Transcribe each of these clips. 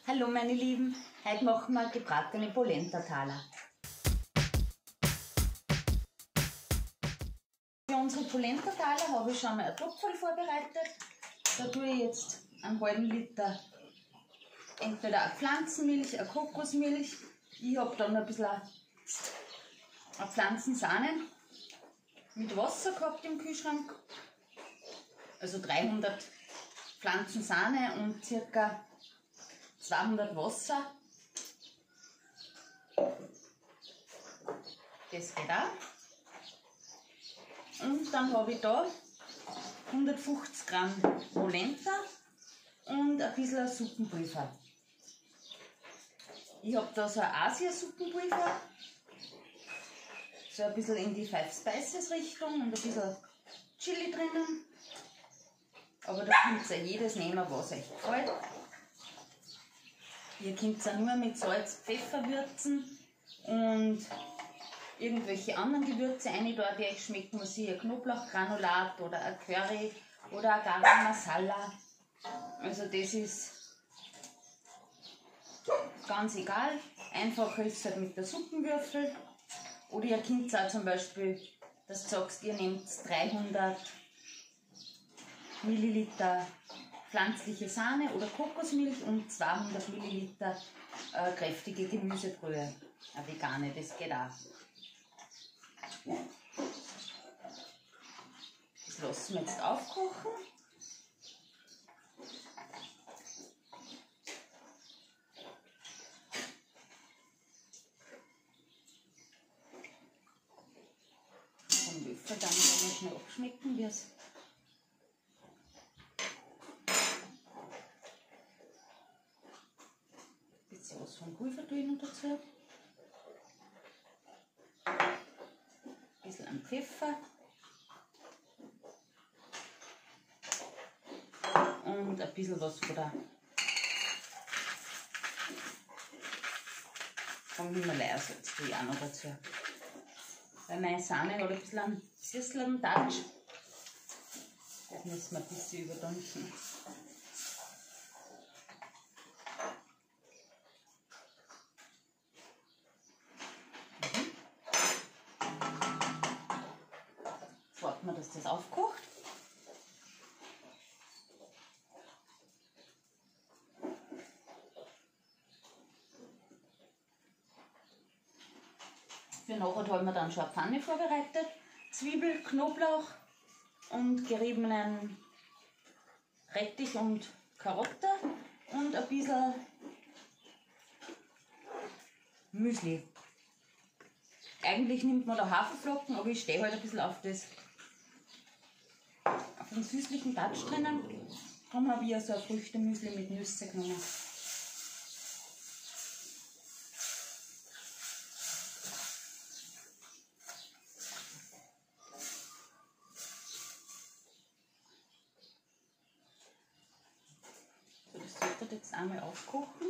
Hallo meine Lieben, heute machen wir gebratene Polenta-Taler. Für unsere Polenta-Taler habe ich schon mal ein Topferl vorbereitet. Da tue ich jetzt einen halben Liter entweder eine Pflanzenmilch, eine Kokosmilch. Ich habe dann ein bisschen eine Pflanzensahne mit Wasser gehabt im Kühlschrank. Also 300 Pflanzensahne und ca. 200 Wasser. Das geht auch. Und dann habe ich da 150 Gramm Polenta und ein bisschen Suppenpulver. Ich habe da so ein Asia-Suppenpulver, so ein bisschen in die Five Spices Richtung und ein bisschen Chili drinnen. Aber da könnt ihr jedes nehmen, was euch gefällt. Ihr könnt es auch nur mit Salz, Pfeffer würzen und irgendwelche anderen Gewürze rein, die euch schmecken, was ihr Knoblauchgranulat oder ein Curry oder ein Garam Masala. Also das ist ganz egal. Einfacher ist es halt mit der Suppenwürfel. Oder ihr könnt auch zum Beispiel, dass du sagst, ihr nehmt 300 Milliliter pflanzliche Sahne oder Kokosmilch und 200 Milliliter kräftige Gemüsebrühe. Eine vegane, das geht auch. Das lassen wir jetzt aufkochen. Den Würfel dann schnell abschmecken, wie es was vom Pulver tue ich noch dazu. Ein bisschen an Pfeffer. Und ein bisschen was vom Himalaya-Salz tue ich auch noch dazu. Weil meine Sahne hat ein bisschen einen süßlichen Touch. Das müssen wir ein bisschen überdünsten. Warten wir, dass das aufkocht. Für nachher haben wir dann schon eine Pfanne vorbereitet. Zwiebel, Knoblauch und geriebenen Rettich und Karotte und ein bisschen Müsli. Eigentlich nimmt man da Haferflocken, aber ich stehe halt ein bisschen auf den süßlichen Touch drinnen. Darum habe ich ja so ein Früchtemüsli mit Nüsse genommen. So, das sollte jetzt einmal aufkochen.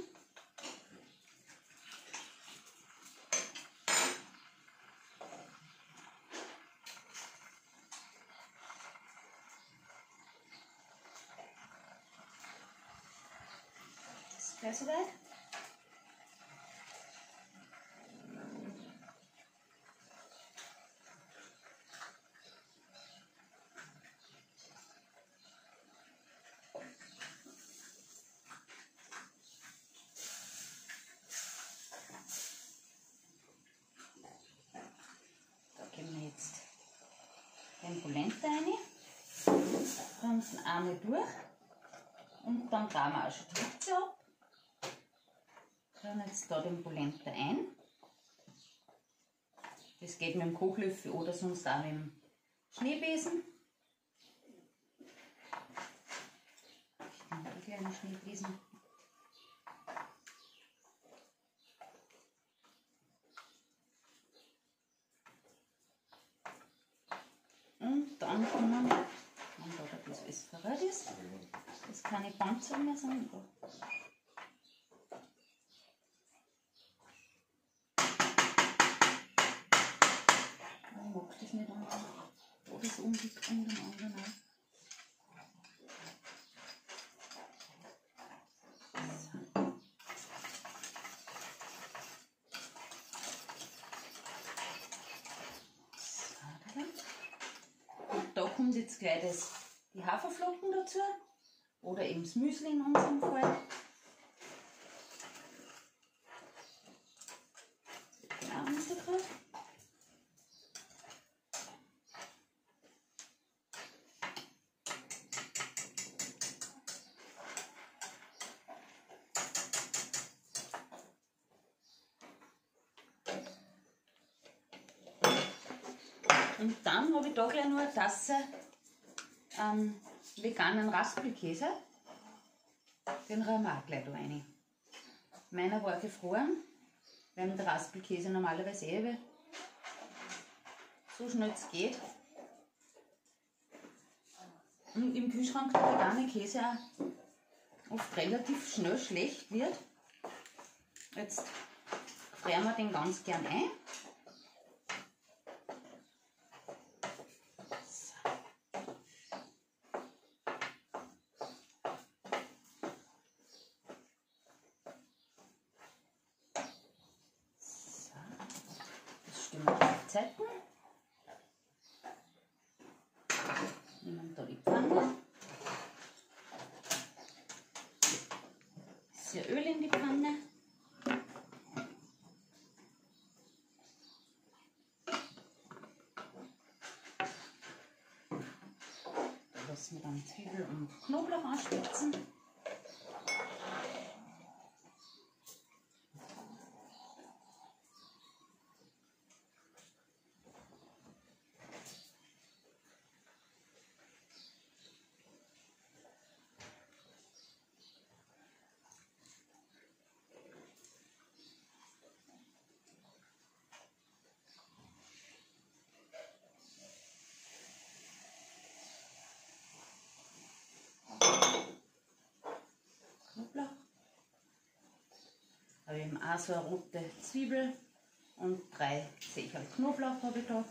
Gleich soweit. Da geben wir jetzt den Polenta rein, bremsen einmal durch und dann drehen wir auch schon die Hitze ab. Dann jetzt da den Polenta ein. Das geht mit dem Kochlöffel oder sonst auch mit dem Schneebesen. Ich nehme einen kleinen Schneebesen. Und dann kommen, wenn da das alles verrät ist, das keine Panzer mehr sind. Ich mag das nicht an, wo das umliegt und dem anderen auch. So. kommt jetzt gleich die Haferflocken dazu. Oder eben das Müsli in unserem Fall. Auch nicht so drauf. Und dann habe ich da gleich noch eine Tasse veganen Raspelkäse. Den rühren wir auch gleich da rein. Meiner war gefroren, weil mit Raspelkäse normalerweise so schnell es geht. Und im Kühlschrank der vegane Käse auch oft relativ schnell schlecht wird. Jetzt frieren wir den ganz gern ein. Zeiten. Nehmen da die Pfanne. Bisschen Öl in die Pfanne. Da lassen wir dann Zwiebel und Knoblauch anspitzen. Da habe ich eben auch so eine rote Zwiebel und 3 Zecherl Knoblauch habe ich da.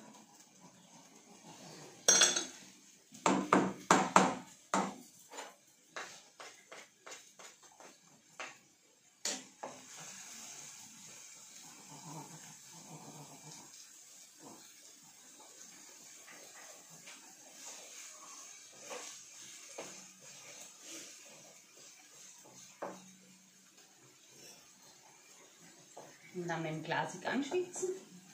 Und dann mit dem Glasig anschwitzen.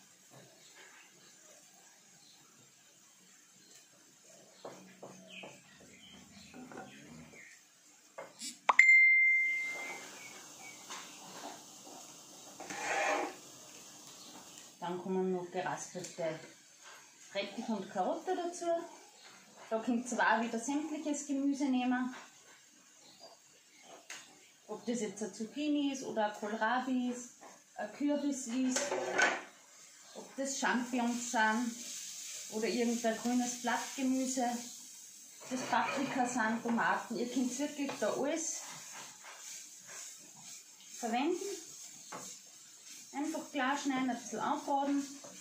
Dann kommen noch geraspelte Rettich und Karotte dazu. Da könnt ihr auch wieder sämtliches Gemüse nehmen. Ob das jetzt ein Zucchini ist oder ein Kohlrabi ist, ein Kürbis ist, ob das Champignons sind oder irgendein grünes Blattgemüse, das Paprika sind, Tomaten. Ihr könnt wirklich da alles verwenden. Einfach klar schneiden, ein bisschen anbraten.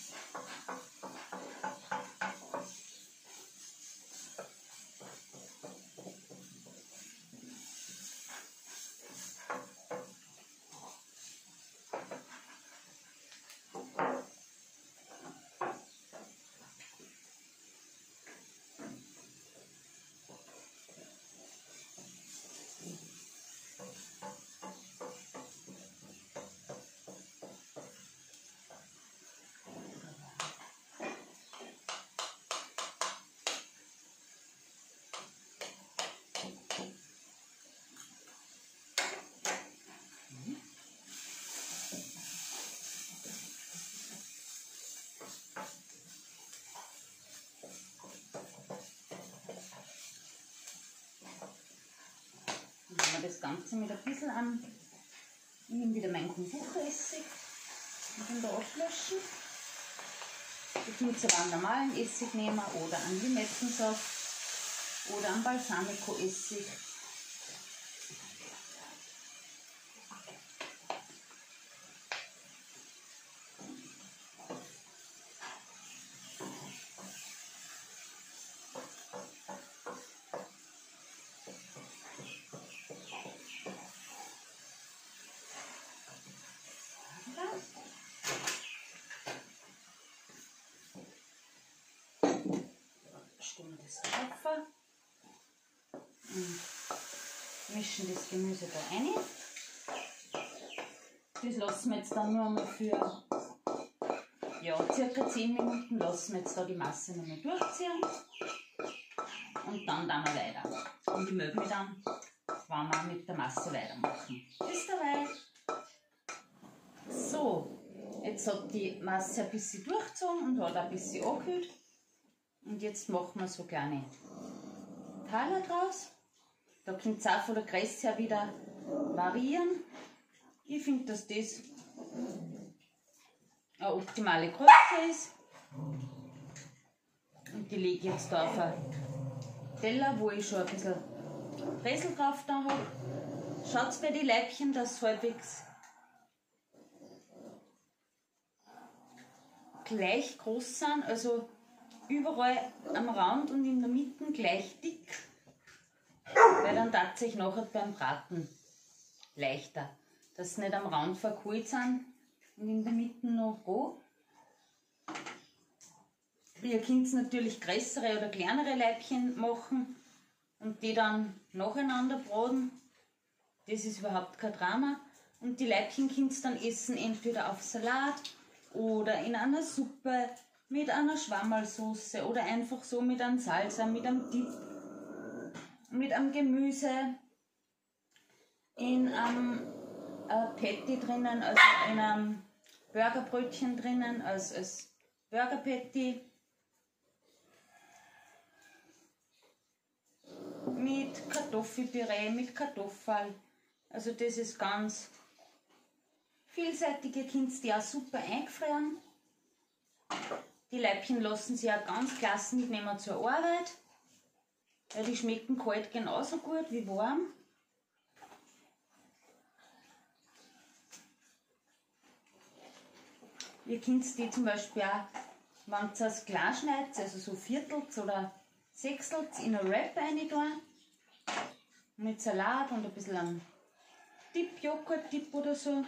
Das Ganze mit ein bisschen an. Ich nehme wieder meinen Kombucha-Essig und den da ablöschen. Ich nutze aber einen normalen Essig nehmen oder einen Limettensaft oder einen Balsamico-Essig. Stimmt das mischen das Gemüse da rein. Das lassen wir jetzt dann nur einmal für ja, circa 10 Minuten lassen wir jetzt da die Masse noch mal durchziehen. Und dann wir weiter. Und ich melde mich dann, wenn wir mit der Masse weitermachen. Bis dabei. So, jetzt hat die Masse ein bisschen durchgezogen und hat ein bisschen angekühlt. Und jetzt machen wir so kleine Taler draus. Da könnt ihr auch von der Größe her wieder variieren. Ich finde, dass das eine optimale Größe ist. Und die lege ich jetzt da auf einen Teller, wo ich schon ein bisschen Bresel drauf da habe. Schaut bei den Leibchen, dass sie halbwegs gleich groß sind, also überall am Rand und in der Mitte gleich dick, weil dann tatsächlich nachher beim Braten leichter, dass sie nicht am Rand verkohlt sind und in der Mitte noch roh. Ihr könnt natürlich größere oder kleinere Leibchen machen und die dann nacheinander braten. Das ist überhaupt kein Drama. Und die Leibchen könnt ihr dann essen, entweder auf Salat oder in einer Suppe mit einer Schwammerlsauce oder einfach so mit einem Salsa, mit einem Dip, mit einem Gemüse, in einem Patty drinnen, also in einem Burgerbrötchen drinnen, als Burger Patty. Mit Kartoffelpüree, mit Kartoffeln. Also das ist ganz vielseitig. Ihr könnt die auch super eingefrieren. Die Leibchen lassen sich auch ganz klasse mitnehmen zur Arbeit. Weil die schmecken kalt genauso gut wie warm. Ihr könnt die zum Beispiel auch, wenn ihr es klein schneidet, also so Viertels oder Sechstels, in eine Wrap rein tun. Mit Salat und ein bisschen einem Dip, Joghurt-Dip oder so.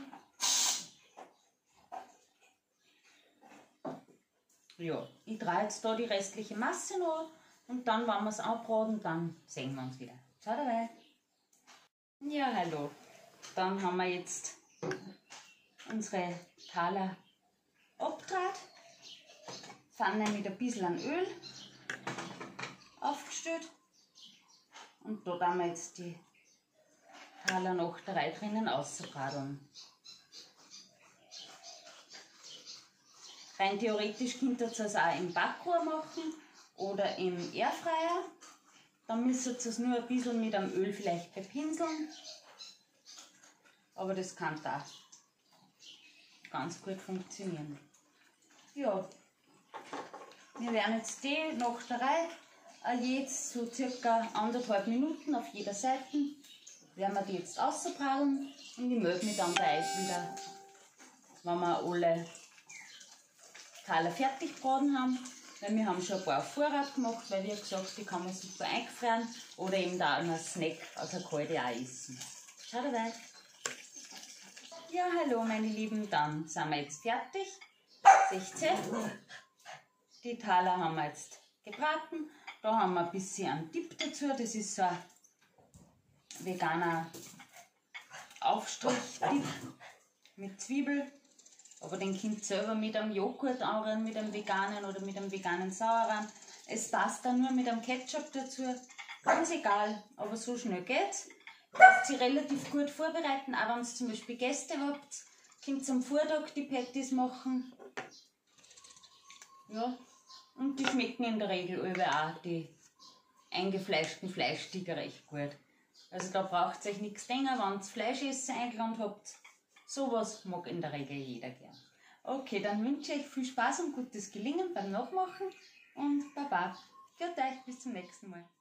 Ja, ich drehe jetzt da die restliche Masse noch und dann, wenn wir es anbraten, dann sehen wir uns wieder. Ciao dabei. Ja, hallo. Dann haben wir jetzt unsere Taler abgedreht. Pfanne mit ein bisschen an Öl aufgestellt. Und da tun wir jetzt die Taler noch drei drinnen ausbraten. Rein theoretisch könnt ihr es auch im Backrohr machen oder im Airfryer. Dann müsst ihr es nur ein bisschen mit dem Öl vielleicht bepinseln. Aber das kann da ganz gut funktionieren. Ja, wir werden jetzt die nach der Reihe jetzt so circa 1,5 Minuten auf jeder Seite werden wir die jetzt ausbraten und ich melde mich dann bei euch wieder, wenn wir alle Taler fertig gebraten haben, weil wir haben schon ein paar auf Vorrat gemacht, weil wie gesagt, die kann man super eingefrieren oder eben da als Snack, also kalte auch essen. Schau dabei. Ja, hallo meine Lieben, dann sind wir jetzt fertig. 16. Die Taler haben wir jetzt gebraten. Da haben wir ein bisschen einen Dip dazu, das ist so ein veganer Aufstrich-Dip mit Zwiebel. Aber den könnt ihr selber mit einem Joghurt anrühren, mit einem veganen oder mit einem veganen Sauerrahm. Es passt dann nur mit einem Ketchup dazu. Ganz egal, aber so schnell geht's. Lasst sie relativ gut vorbereiten, auch wenn ihr zum Beispiel Gäste habt. Könnt ihr am Vortag die Patties machen. Ja. Und die schmecken in der Regel auch die eingefleischten Fleischstücke recht gut. Also da braucht ihr euch nichts denken, wenn ihr Fleischessen eingeladen habt. Sowas mag in der Regel jeder gern. Okay, dann wünsche ich euch viel Spaß und gutes Gelingen beim Nachmachen und Baba. Gut euch, bis zum nächsten Mal.